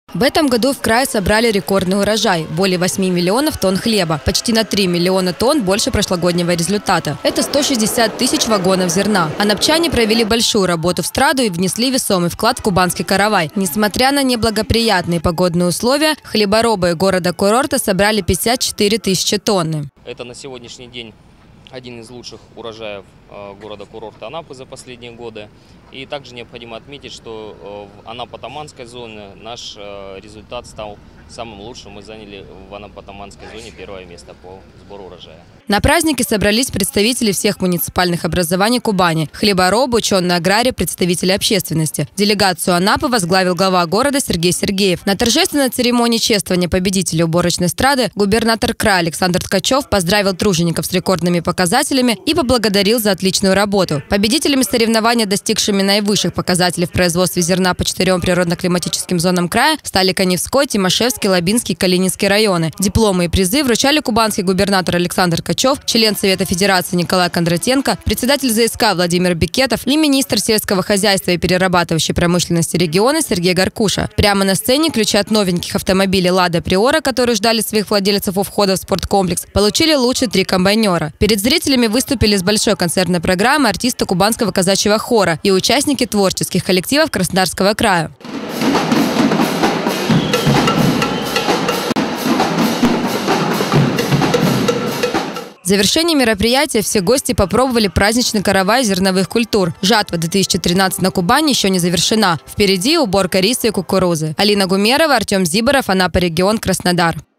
В этом году в крае собрали рекордный урожай – более 8 миллионов тонн хлеба, почти на 3 миллиона тонн больше прошлогоднего результата. Это 160 тысяч вагонов зерна. Анапчане провели большую работу в страду и внесли весомый вклад в кубанский каравай. Несмотря на неблагоприятные погодные условия, хлеборобы города-курорта собрали 54 тысячи тонн. Это на сегодняшний день один из лучших урожаев города-курорта Анапы за последние годы. И также необходимо отметить, что в Анапо-Таманской зоне наш результат стал самым лучшим. Мы заняли в Анапо-Таманской зоне первое место по сбору урожая. На празднике собрались представители всех муниципальных образований Кубани – хлеборобы, ученые аграрии, представители общественности. Делегацию Анапы возглавил глава города Сергей Сергеев. На торжественной церемонии чествования победителей уборочной эстрады губернатор края Александр Ткачев поздравил тружеников с рекордными показателями и поблагодарил за отличную работу. Победителями соревнования, достигшими наивысших показателей в производстве зерна по 4 природно-климатическим зонам края, стали Каневской, Тимошевский, Лабинский, Калининский районы. Дипломы и призы вручали кубанский губернатор Александр Ткачев, член Совета Федерации Николай Кондратенко, председатель ЗСК Владимир Бекетов и министр сельского хозяйства и перерабатывающей промышленности региона Сергей Гаркуша. Прямо на сцене ключи от новеньких автомобилей «Лада Приора», которые ждали своих владельцев у входа в спорткомплекс, получили лучшие 3 комбайнера. Перед зрителями выступили с большой концертной программы артисты Кубанского казачьего хора и участники творческих коллективов Краснодарского края. В завершении мероприятия все гости попробовали праздничный каравай зерновых культур. Жатва 2013 на Кубани еще не завершена. Впереди уборка риса и кукурузы. Алина Гумерова, Артем Зиборов, Анапа регион, Краснодар.